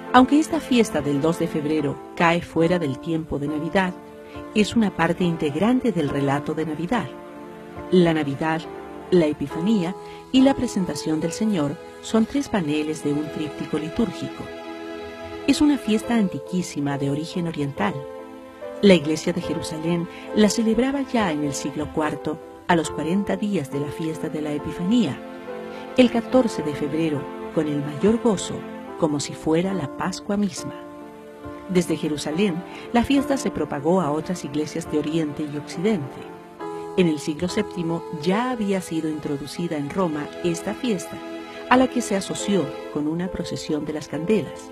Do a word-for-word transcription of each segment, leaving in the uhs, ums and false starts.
Aunque esta fiesta del dos de febrero cae fuera del tiempo de Navidad, es una parte integrante del relato de Navidad. La Navidad, la Epifanía y la presentación del Señor son tres paneles de un tríptico litúrgico. Es una fiesta antiquísima de origen oriental. La Iglesia de Jerusalén la celebraba ya en el siglo cuarto, a los cuarenta días de la fiesta de la Epifanía, el catorce de febrero, con el mayor gozo, como si fuera la Pascua misma. Desde Jerusalén, la fiesta se propagó a otras iglesias de Oriente y Occidente. En el siglo séptimo ya había sido introducida en Roma esta fiesta, a la que se asoció con una procesión de las candelas.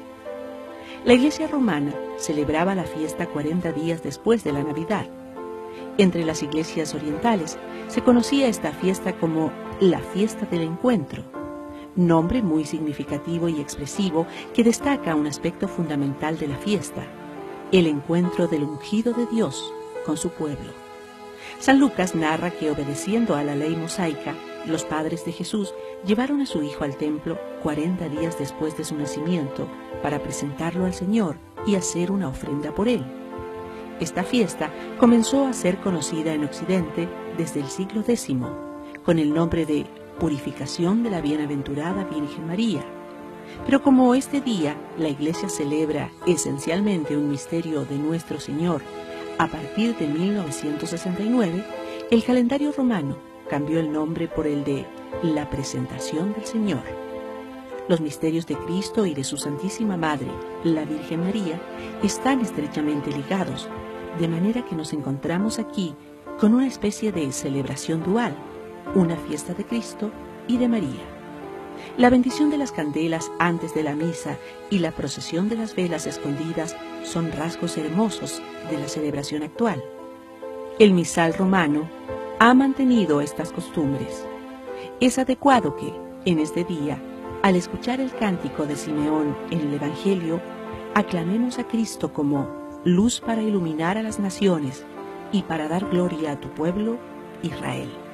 La Iglesia romana celebraba la fiesta cuarenta días después de la Navidad. Entre las iglesias orientales se conocía esta fiesta como la fiesta del encuentro, nombre muy significativo y expresivo que destaca un aspecto fundamental de la fiesta, el encuentro del ungido de Dios con su pueblo. San Lucas narra que, obedeciendo a la ley mosaica, los padres de Jesús llevaron a su hijo al templo cuarenta días después de su nacimiento para presentarlo al Señor y hacer una ofrenda por él. Esta fiesta comenzó a ser conocida en Occidente desde el siglo décimo, con el nombre de Purificación de la Bienaventurada Virgen María. Pero como este día la Iglesia celebra esencialmente un misterio de Nuestro Señor, a partir de mil novecientos sesenta y nueve, el calendario romano cambió el nombre por el de la Presentación del Señor. Los misterios de Cristo y de su Santísima Madre, la Virgen María, están estrechamente ligados, de manera que nos encontramos aquí con una especie de celebración dual, una fiesta de Cristo y de María. La bendición de las candelas antes de la misa y la procesión de las velas escondidas son rasgos hermosos de la celebración actual. El misal romano ha mantenido estas costumbres. Es adecuado que, en este día, al escuchar el cántico de Simeón en el Evangelio, aclamemos a Cristo como luz para iluminar a las naciones y para dar gloria a tu pueblo, Israel.